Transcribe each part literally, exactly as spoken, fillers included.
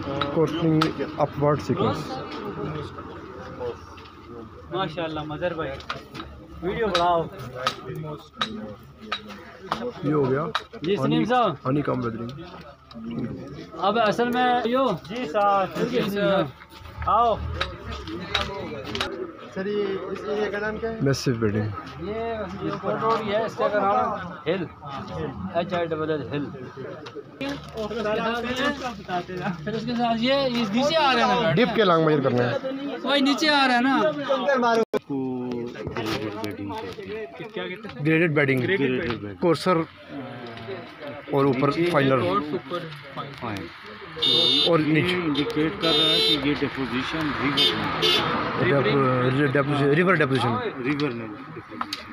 Coating upward sequence. माशाल्लाह mother भाई video बढ़ाओ। ये हो गया जी सलीम साहब, हनी कम वेदरिंग। अब असल में यो जी साहब आओ सर ये इस एरिया का नाम क्या है? Massive bedding. ये ये कोट रोड है, इसका का नाम hill, H I double L hill. फिर उसके साथ ये ये नीचे आ रहा है ना, डिप के लॉन्ग मेजर करना है, वही नीचे आ रहा है ना। क्या कहते हैं? ग्रेडेड बेडिंग, कोर्सर और ऊपर फाइनर और नीचे इंडिकेट कर रहा है कि ये deposition river river deposition river में डिपोजिशन।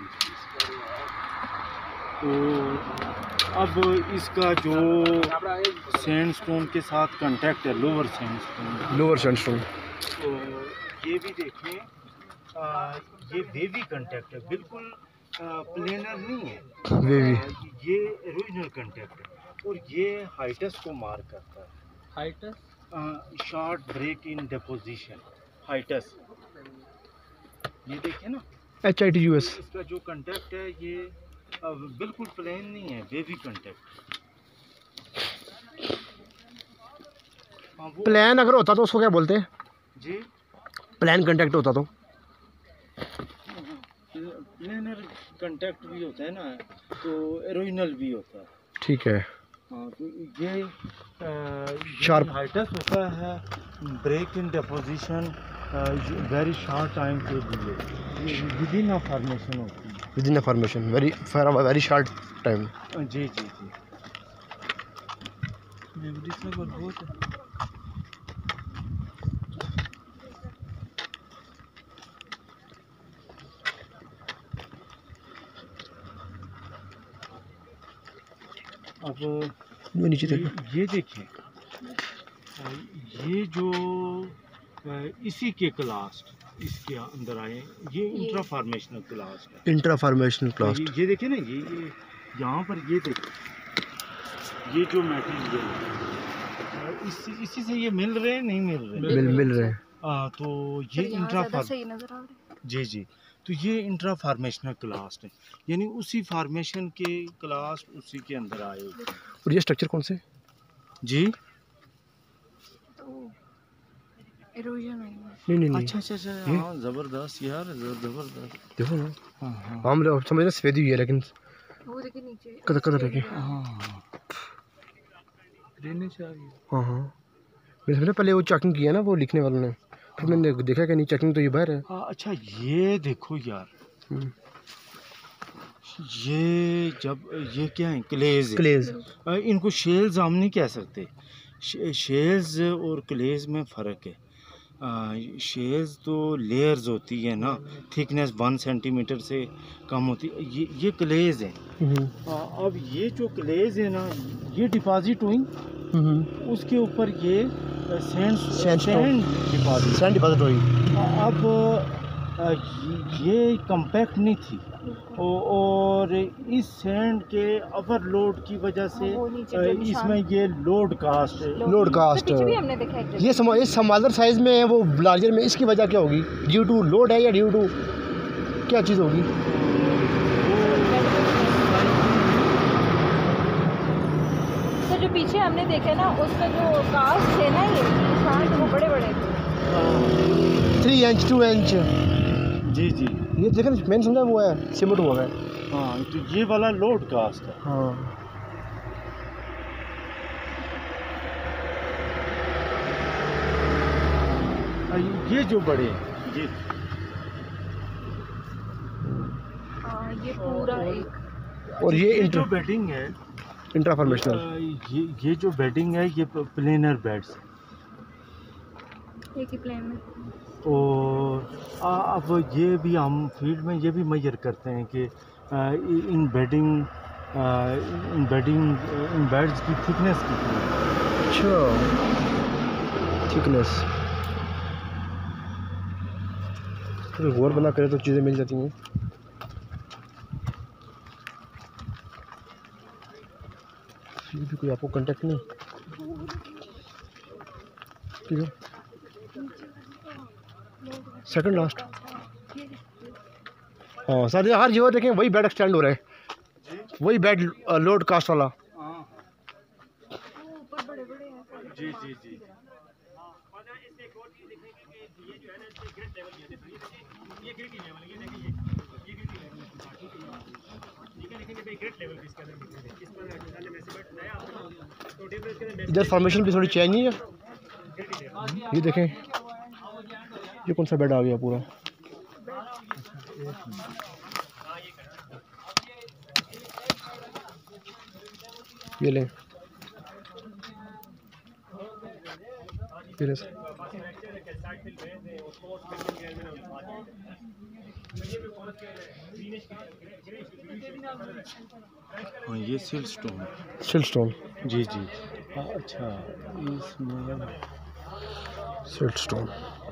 तो अब इसका जो सैंडस्टोन के साथ कांटेक्ट है, लोअर सैंडस्टोन लोअर सैंडस्टोन, तो ये भी देखें, आ, ये वेवी कांटेक्ट है, बिल्कुल प्लेनर नहीं है, वेवी। ये ओरिजिनल कांटेक्ट है और ये हाइटस को मार करता है। Hiatus short break in deposition, hiatus ये देखिए ना, H I T U S. इसका जो कांटेक्ट है ये आ, बिल्कुल प्लेन नहीं है, वेवी कांटेक्ट। हाँ, वो प्लान अगर होता तो उसको क्या बोलते हैं? जी प्लान कांटेक्ट होता तो प्लेनर कांटेक्ट भी होता है ना, तो ओरिजिनल भी होता है। ठीक है। हाँ, तो ये Sharp. हाइटस होता है break in deposition very short time के लिए, विद इन अ फॉर्मेशन होती है, within a formation very for a very short time. जी जी जी। बहुत अब ये नीचे देखो, ये देखिए, ये जो इसी के क्लास इसके अंदर आए, ये इंट्रा फॉर्मेशनल क्लास है। Intra formational clast. ये, ये देखिए ना, ये ये यहाँ पर ये देखिए, ये जो मटेरियल है इसी इसी से ये मिल रहे हैं, नहीं मिल रहे मिल मिल रहे हैं। आ, तो ये इंट्रा फॉर्म जी जी तो ये इंट्रा फार्मेशनल क्लास है, यानी उसी फार्मेशन के क्लास उसी के अंदर आए। और ये स्ट्रक्चर कौन से? जी नहीं नहीं नहीं, अच्छा अच्छा अच्छा, हाँ ज़बरदस्त यार, ज़बरदस्त। देखो ना, हाँ हाँ हम लोग समझ रहे सफेदी हुई है, लेकिन वो देखिए नीचे कदर कदर रखे। हाँ रहने चाहिए। हाँ हाँ, मैंने समझा पहले वो चेकिंग किया ना वो लिखने वालों ने, फिर मैंने देखा कि नहीं चेकिंग तो ये बाहर है। हाँ अच्छा, ये देखो यार, ये जब ये क्या है, क्लेज क्लेज। इनको शेल्स हम नहीं कह सकते, शेल्स और क्लेज में फ़र्क है। शेल्स तो लेयर्स होती है ना, थिकनेस वन सेंटीमीटर से कम होती है, ये ये क्लेज है। अब ये जो क्लेज है ना, ये डिपॉजिट हुई, उसके ऊपर ये sand sand deposit sand deposit हुई। अब ये कम्पैक्ट नहीं थी और इस सैंड के ओवरलोड की वजह से इसमें ये लोड कास्ट लोड कास्ट ये सम, ये स्मॉलर साइज में है, वो लार्जर में, इसकी वजह क्या होगी? ड्यू टू लोड है या ड्यू टू क्या चीज़ होगी? तो जो पीछे हमने देखा ना, उसका जो कास्ट है ना, ये निशान वो बड़े बड़े थ्री इंच टू इंच। जी जी, ये देखो ना, मैंने समझा वो है सीमेंट हुआ है। हाँ, तो ये वाला लोड कास्ट है। हाँ, ये जो बड़े हैं, ये हाँ, ये पूरा एक। और ये जो बेडिंग है इंट्रा फॉर्मेशनल, ये ये जो बेडिंग है ये प्लेनर बेड्स है, एक ही प्लेन में। और अब ये भी हम फील्ड में ये भी मेजर करते हैं कि इन बेडिंग इन बेडिंग इन बेड्स की थिकनेस कितनी है। अच्छा, थिकनेस तो गौर बना करे तो चीज़ें मिल जाती हैं। ये भी कोई आपको कांटेक्ट नहीं? Second last. हाँ सर, हर जगह देखें वही बेड एक्सटेंड हो रहा है, वही बेड लोड कास्ट वाला। जी जी जी। इधर फॉर्मेशन भी थोड़ी चेंज नहीं है। ये देखें, ये कौन सा बेड आ गया पूरा। ये ले, ये ले सर। हाँ ये सिल स्टोन। सिल स्टोन, जी जी। अच्छा, इसमें सिल स्टोन।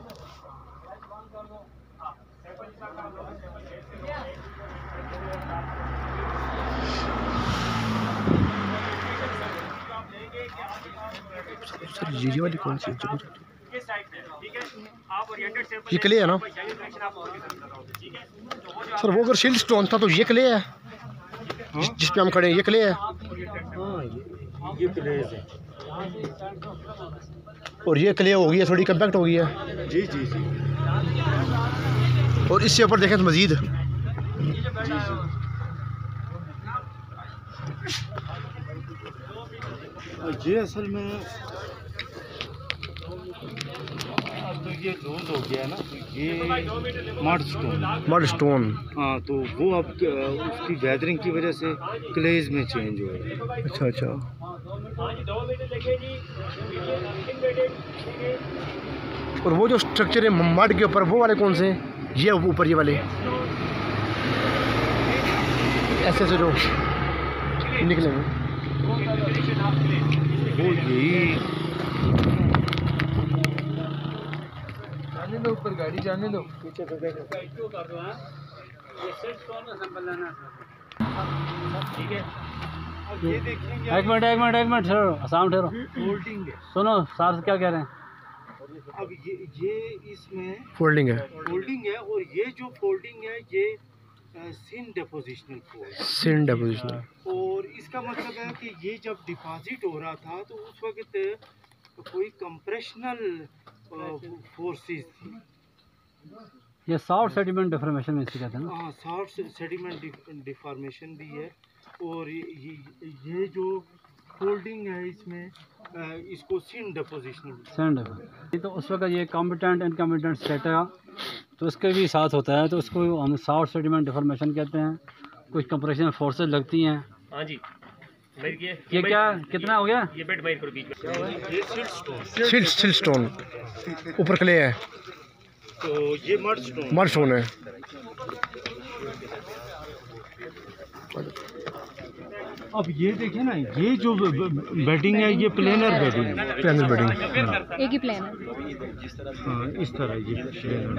सर ये वाली कौन सी है? ये क्ले है ना सर? वो अगर सिल स्टोन था तो ये क्ले है जिस, जिस पे हम खड़े हैं, ये क्ले है। हाँ ये ये क्लेज है। और ये क्ले हो गई है, थोड़ी कम्पैक्ट हो गई है। जी जी जी। और इससे ऊपर देखें तो मजीद। जी जी। ये असल में तो ये लूज हो गया ना, तो ये मड स्टोन। मड स्टोन, हाँ, तो वो अब उसकी वेदरिंग की वजह से क्लेज में चेंज हो गया। अच्छा अच्छा। और वो जो स्ट्रक्चर है मड के ऊपर, वो वाले कौन से? ये ऊपर ये वाले ऐसे ऐसे जो निकलेंगे, वो यही जाने दो, ऊपर गाड़ी जाने दो। ठीक है। अब ये देखेंगे, एक मिनट एक मिनट एक मिनट ठहरो, आसाम ठहरो। फोल्डिंग है। सुनो सार क्या कह रहे हैं। अब ये ये इसमें फोल्डिंग है। फोल्डिंग है, और ये जो फोल्डिंग है ये सिन डेपोजिशनल फोल्ड। सिन डेपोजिशन। और इसका मतलब है कि ये जब डिपॉजिट हो रहा था तो उस वक्त कोई कंप्रेशनल फोर्सेस थी। ये सॉफ्ट सेडिमेंट डिफॉर्मेशन में इसे कहते हैं ना। हाँ, सॉफ्ट सेडिमेंट डिफॉर्मेशन भी है। और ये ये, ये जो फोल्डिंग है इसमें अ, इसको सिन डेपोजिशनल। सेंड ये तो उस वक्त ये कॉम्पिटेंट इनकॉम्पिटेंट स्टेट है, तो इसके भी साथ होता है, तो उसको हम सॉफ्ट सेडिमेंट डिफॉर्मेशन कहते हैं। कुछ कंप्रेशन फोर्सेज लगती हैं। हाँ जी। ये ये क्या कितना हो गया? ये बेड माइर करो बीच में। ये सिल स्टोन। सिल सिल स्टोन ऊपर क्ले है, तो ये मड स्टोन। मड स्टोन है। अब ये देखिए ना, ये जो बेडिंग है ये प्लेनर बेडिंग है। Planar bedding. एक ही प्लान है। हाँ, इस तरह ये प्लेनर।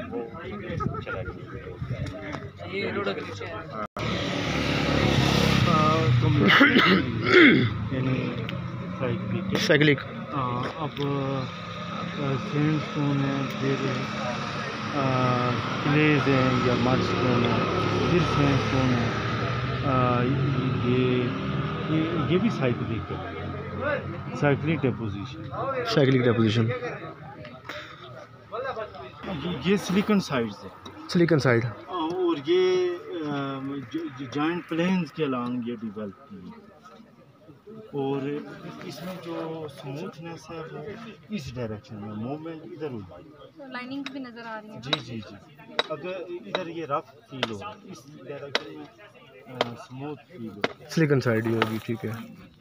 यानी साइक्लिक। साइक्लिक। हाँ, अब सैंड स्टोन है, फिर क्लेज है या मड स्टोन है, फिर सैंड स्टोन है। आ, ये ये ये भी साइक्लिक है, साइक्लिक डेपोजिशन। Cyclic deposition. ये सिलिकॉन साइड्स है। Slickenside. और ये जॉइंट प्लेन्स के अलॉन्ग ये डिवेल्प की है। और इसमें जो स्मूथनेस है वो इस डायरेक्शन में, मूवमेंट इधर हुई। लाइनिंग्स भी नजर आ रही हैं। जी जी जी। अगर इधर ये रफ फील हो, इस डायरेक्शन में स्मूथ फील हो। सिलिकॉन साइड ही होगी, ठीक है।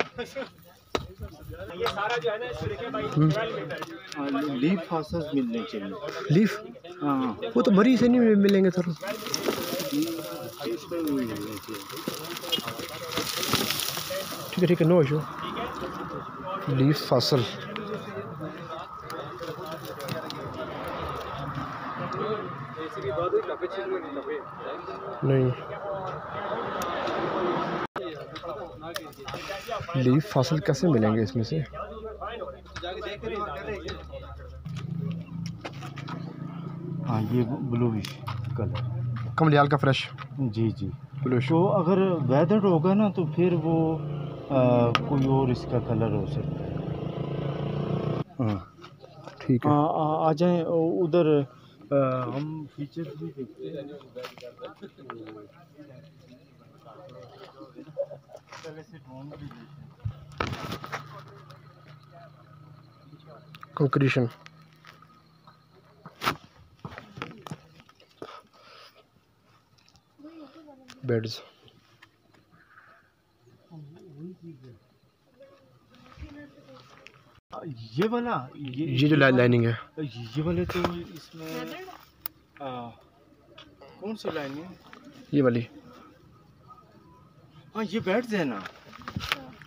ये सारा जो है ना इसको देखिए भाई ट्वेल्व मीटर। लीफ फासस मिलने चाहिए। लीफ? हाँ, वो तो मरी से नहीं मिलेंगे सर। इसमें भी मिलने चाहिए। ठीक है ठीक है, नो इशू। लीफ फासल। नहीं, लीफ फासल कैसे मिलेंगे इसमें से? हाँ ये ब्लूइश कलर, कमलियाल का फ्रेश जी जी। ब्लूइश। तो अगर वेदर्ड होगा ना तो फिर वो आ, कोई और इसका कलर हो सकता है। हाँ ठीक है। आ, आ, आ जाएं उधर, आ, हम फीचर्स भी देखते हैं। पहले से ड्रोन भी देखते हैं। कंक्रीशन, बेड्स, ये वाला ये ये जो लाइनिंग है ये वाले तो इसमें आ, कौन सी लाइन है? ये वाली। हाँ ये बेड्स है ना।